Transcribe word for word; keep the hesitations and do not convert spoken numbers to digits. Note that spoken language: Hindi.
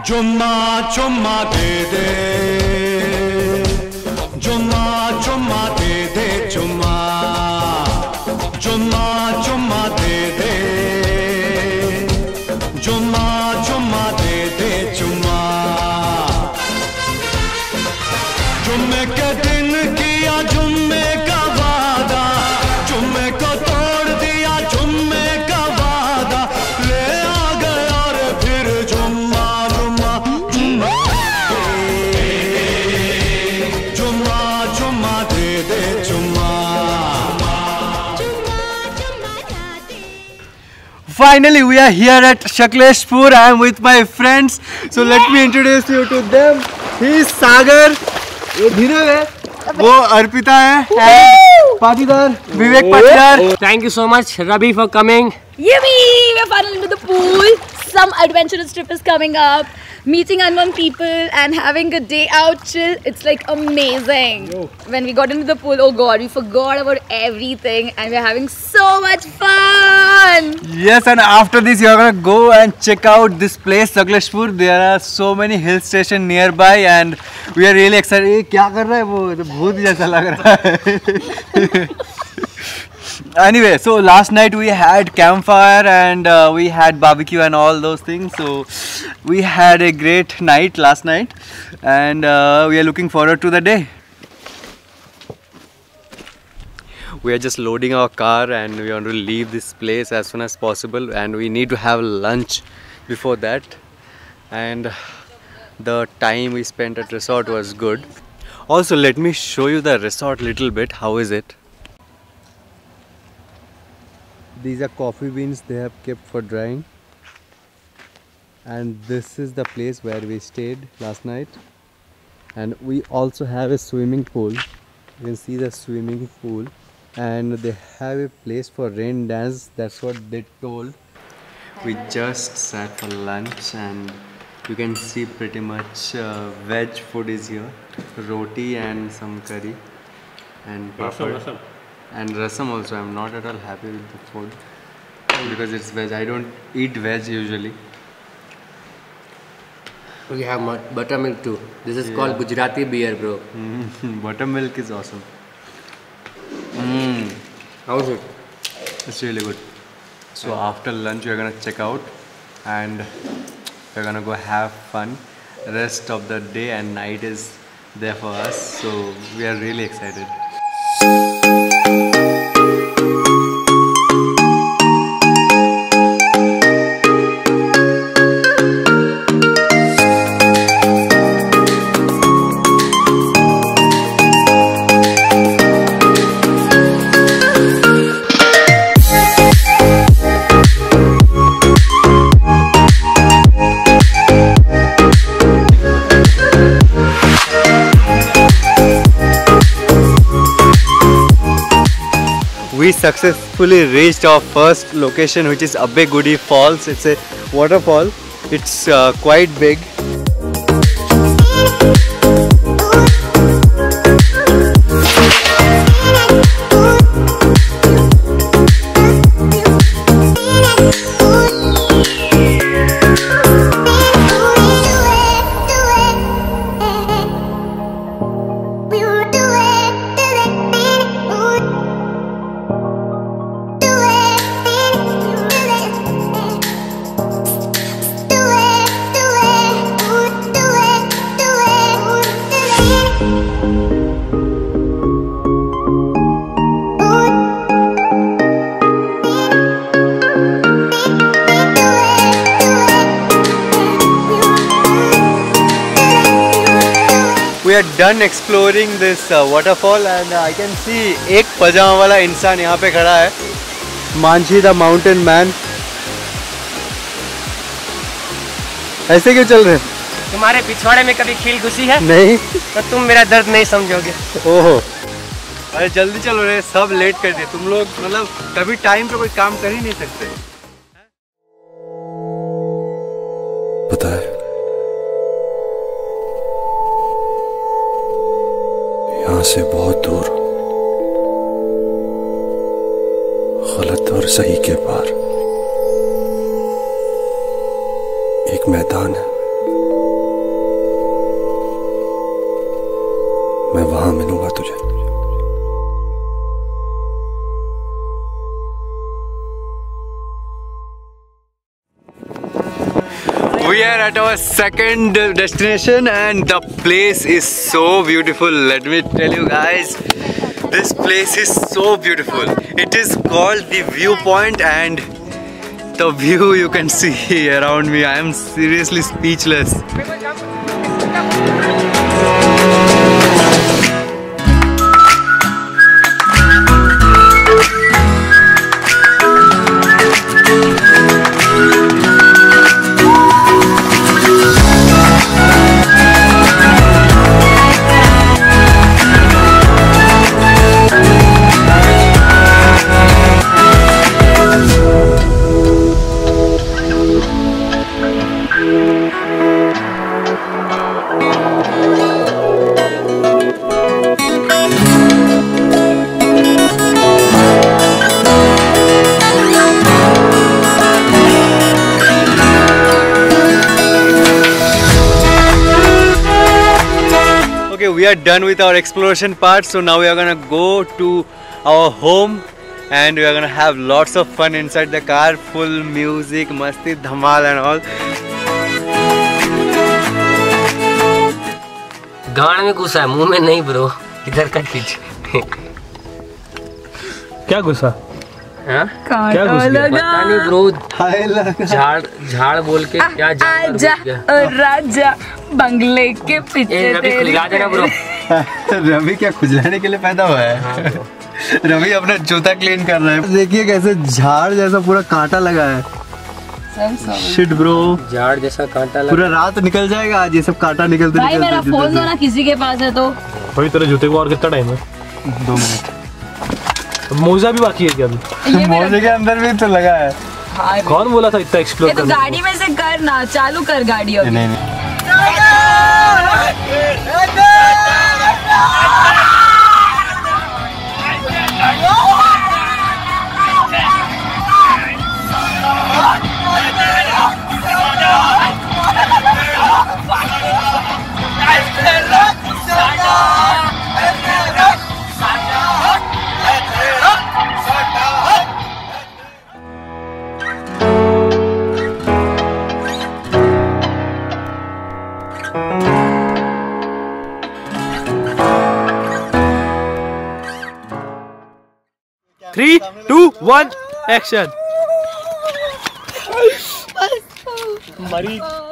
चुम्मा चुम्मा दे दे, चुम्मा चुम्मा दे दे, चुम्मा चुम्मा चुम्मा दे दे, चुम्मा चुम्मा दे दे, चुम्मा। जुम्मे के दिन किया जुम्मे का वादा, जुम्मे को तोड़ दिया जुम्मे का वादा, ले आ गया रे फिर जुम्मा जुम्मा जुम्मा जुम्मा जुम्मा दे दे, जुम्मा। Finally, we are here at Shakleshpur. I am with my friends. So let me introduce you to them. He is Sagar. ये धीरज है, वो अर्पिता है, पाटीदार विवेक Patidar. Thank you so much, Ravi, for coming. Yippee! We're finally into the pool. Some adventurous trip is coming up. Meeting unknown people and having a day out chill. It's like amazing. Yo. When we got into the pool, oh god, we forgot about everything and we're having so much fun. Yes, and after this you are gonna go and check out this place, Shakleshpur. There are so many hill stations nearby and we are really excited. ये क्या कर रहा है वो? तो भूत जैसा लग रहा है. Anyway, so last night we had campfire and uh, we had barbecue and all those things. So we had a great night last night and uh, we are looking forward to the day. We are just loading our car and we want to leave this place as soon as possible, and we need to have lunch before that. And the time we spent at resort was good. Also, let me show you the resort little bit. How is it? These are coffee beans they have kept for drying, and this is the place where we stayed last night. And we also have a swimming pool. You can see the swimming pool, and they have a place for rain dance. That's what they told. We just sat for lunch and you can see pretty much uh, veg food is here. Roti and some curry and papad. And rasam also. I'm not at all happy with the food because it's veg. I don't eat veg usually. We have buttermilk too. This is yeah. called Gujarati beer, bro. Mm, buttermilk is awesome. Mm. How's it? It's really good. So yeah. After lunch we're gonna check out and we're gonna go have fun. Rest of the day and night is there for us. So we are really excited. We successfully reached our first location, which is Abbe Gudi Falls. It's a waterfall. It's uh, quite big. We are done exploring this uh, waterfall and uh, I can see एक पजामा वाला इंसान यहाँ पे खड़ा है. Manjhi the mountain man. ऐसे क्यों चल रहे हैं? तुम्हारे पिछवाड़े में कभी खील घुसी है? नहीं. तो तुम मेरा दर्द नहीं समझोगे. ओहो. अरे जल्दी चलो रे, सब लेट कर दिए. तुम लोग मतलब कभी टाइम पे कोई काम कर ही नहीं सकते. पता है यहाँ से बहुत दूर, गलत और सही के पार एक मैदान है मैं वहां मिलूंगा तुझे। We are at our second destination and the place is so beautiful. Let me tell you guys, this place is so beautiful. It is called the Viewpoint and the view you can see around me. I am seriously speechless. Okay, we are done with our exploration part, so now we are gonna go to our home and we are gonna have lots of fun inside the car, full music, masti, dhamal and all. गाड़ में घुसा है, मुंह में नहीं ब्रो, इधर का खींच। क्या घुसा? हाँ? क्या घुस गया? पता नहीं ब्रो, झाड़ झाड़ बोल के क्या आजा राजा बंगले के पीछे रवि खुजला देना ब्रो। रवि क्या खुजलाने के लिए पैदा हुआ है? रवि अपना जूता क्लीन कर रहा है। देखिए कैसे झाड़ जैसा पूरा कांटा लगा है। शिट ब्रो, झाड़ जैसा कांटा लगा। पूरा रात निकल जाएगा आज ये सब कांटा निकलते भाई मेरा फोन दो ना किसी के पास है तो। भाई तेरे जूते को और कितना टाइम है? दो मिनट। मोजा भी बाकी है क्या अभी? मोजे के अंदर भी तो लगा है। हाँ, कौन बोला था इतना एक्सप्लोर तो करने को? गाड़ी में से कर ना, चालू कर गाड़ी अभी। नहीं नहीं थ्री टू वन एक्शन। मरी